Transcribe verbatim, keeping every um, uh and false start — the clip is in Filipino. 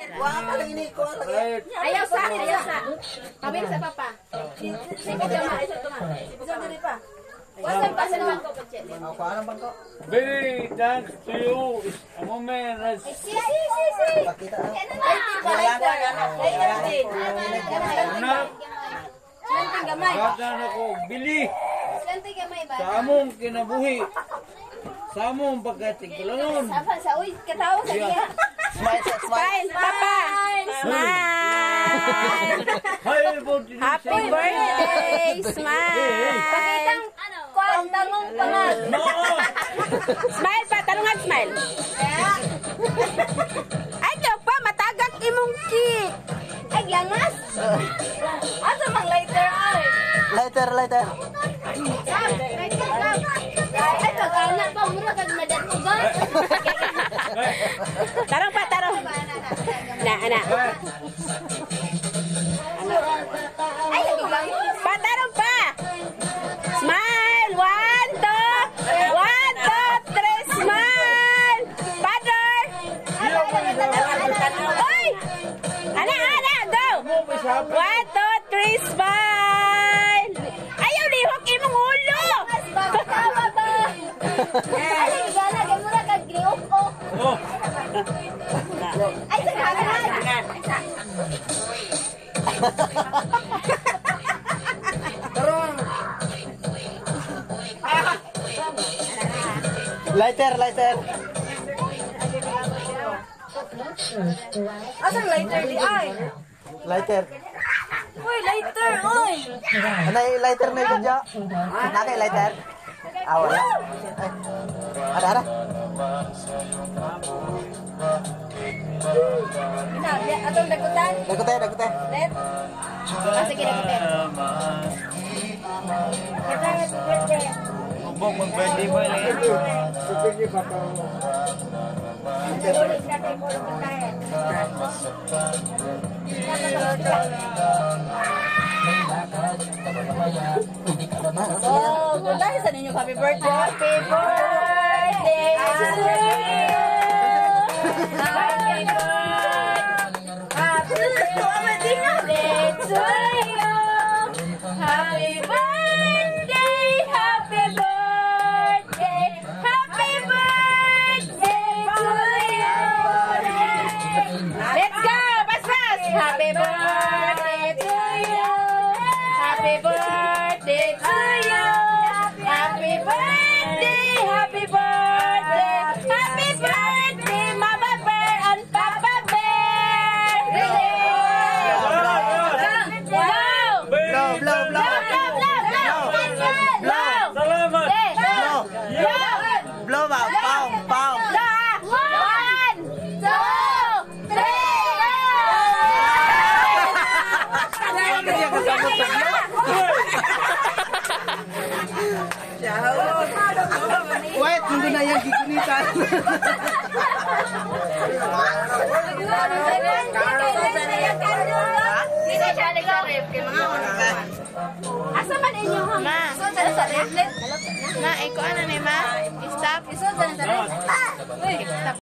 Ayaw sa, ayaw sa. Kami sa papa. Sige jama, isa to ma. Isa diri pa. Wasan pa sa bangko ko chet. Ako anong bangko? Very thanks to you. It's a moment as Si si si si. Pakita. anak. Lanting gamay. Gata na ko bili Lanting gamay ba? sa among kinabuhi. Sa among pagkatigulanon. Sapa sa uy katawo sa iya. Smile, smile. Papa. Smile. Happy birthday. Smile. Pakitang kwan tangong pangal. No! Smile pa. Talungan smile. Ay, joke pa. Matagak imong cake. Ay langas. Asa mang lighter ay. Lighter, lighter. Sam, lighter sam. Ay kagana pa mura kag madat ko ba? Tarong pa, tarong. Na, ana. Ay langas. Pa, tarong pa. Smile. One, two. One, two, three. Smile. Father. Oy! Ana, ana, go. One, two, three. Smile. Ayaw, lihok imong ulo. Tawa ba? Ay gana kay mura kag griok ko. Oh! Ay sa kanan. Lighter, lighter. Asa lighter di ay? Lighter. Uy, lighter, uy. Anay lighter na ito dyan. Nakay lighter. Ah, wala. Ay. Ada, ada. Sinabi, atong dagutan. Dagote, dagote. Let. Ah, sige, dagutan. Kita happy birthday. Bok mag-birthday mo lang ito. Ulit na tayo puro pagkain. Oh, dahil sa ninyo happy birthday. Happy birthday to you. Happy birthday. Happy birthday to you. Happy birthday. Happy birthday. Happy birthday to you. Let's go, pas pas. Happy birthday to you. Happy birthday to you. Happy birthday, happy birthday, happy birthday, Mama Bear and Papa Bear. Blow, blow, Blow, blow, blow. blow, blow, blow, Salamat! blow, Blow ba? Pow, pow. one, two, three, Wait, nandun na yung gigunitan. asa man inyo ha? Ma. Isod sa sa tablet. Ma, iko ano ni ma? Stop. Isod sa sa tablet. Uy,